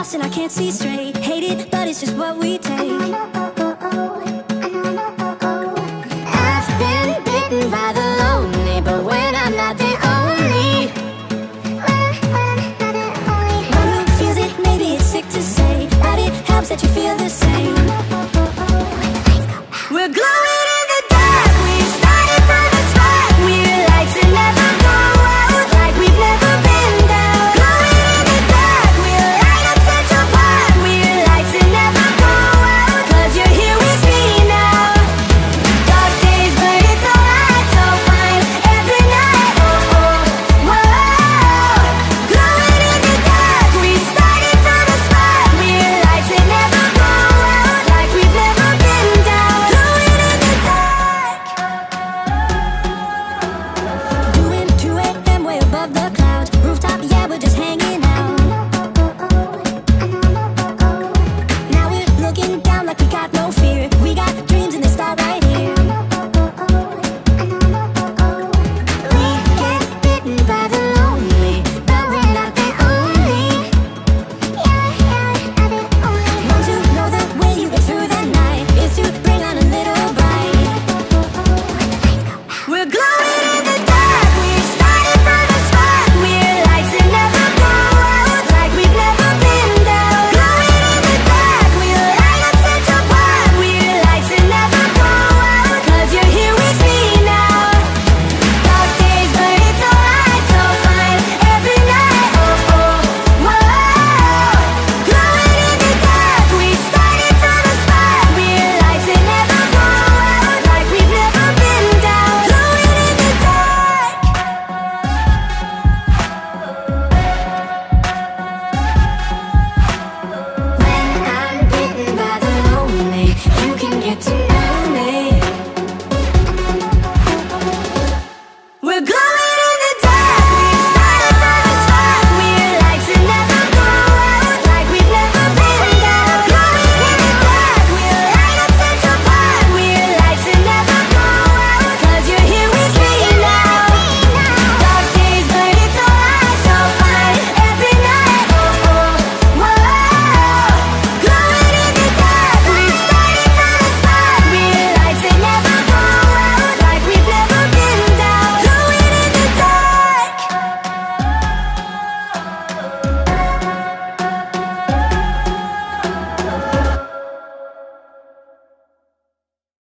lost and I can't see straight. Hate it, but it's just what we take. I've been bitten by the lonely, but when I'm not the only, one who feels it, maybe it's sick to say, but it helps that you feel the same.